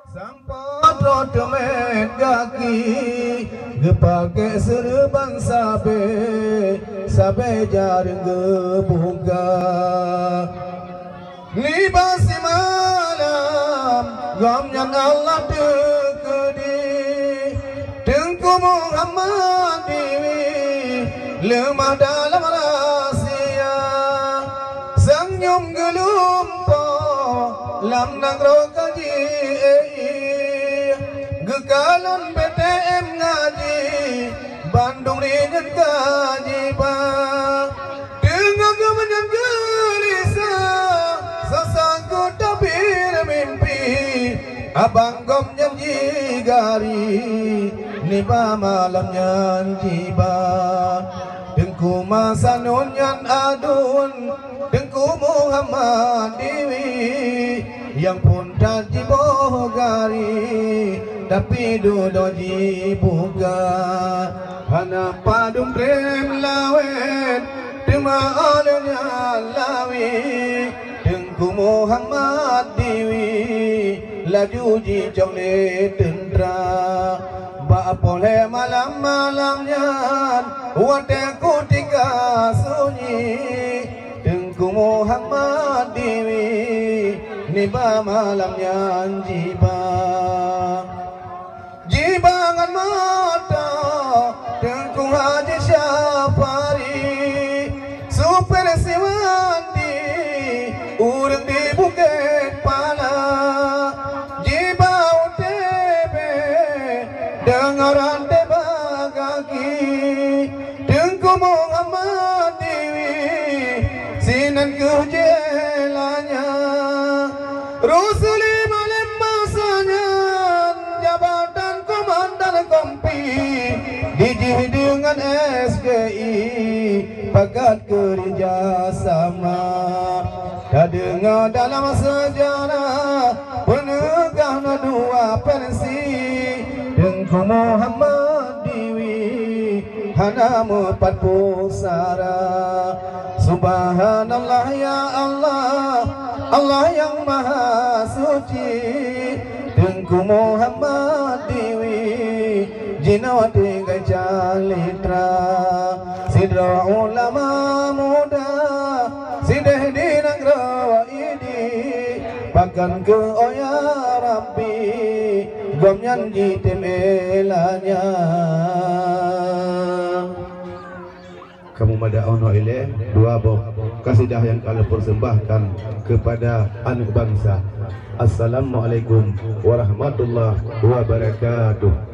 Sampai rodomet kaki gepake serban sabe jaring gebuka libasi malam gamnya Allah dekedi tengku Muhammad Dewi lemah dalam rahasia senyum gelumpo lam nang kaji gekalon BTM ngaji Bandung Ringan kaji pa dengan kemenyan gelisah sesangkut tabir mimpi abang gom janji gari niba malam nyanyi ba dengku masa nunyan adun dengku Muhammad Dewi yang pun janji bohgari tapi doji buka hana padung krem lawet tema alnya lawi dengku Muhammad Dewi laju ji jongle tendra ba pole malam-malamnya wate kutika sunyi dengku Muhammad Dewi niba malamnya jiba jibangan mata dengku Haji Syafari super siwandi urang di Bukit Pala jiba UTB dengaran debagaki dengku Muhammad Dewi sinan kejelanya Rusuli malam masanya jabatan komandan kompi dijih dengan SGI pakat kerja sama tak dengar dalam sejarah penegah dua pensi dengku Muhammad Dewi hana mepat pusara subhanallah ya Allah Allah yang maha suci dengku Muhammad Dewi jinawati gajah litra sidra ulama muda sideh di negara ini bahkan ke oya Rabbi gom nyanyi temelanya kamu mada ono ile dua boh kasidah yang kalian persembahkan kepada anak bangsa. Assalamualaikum warahmatullahi wabarakatuh.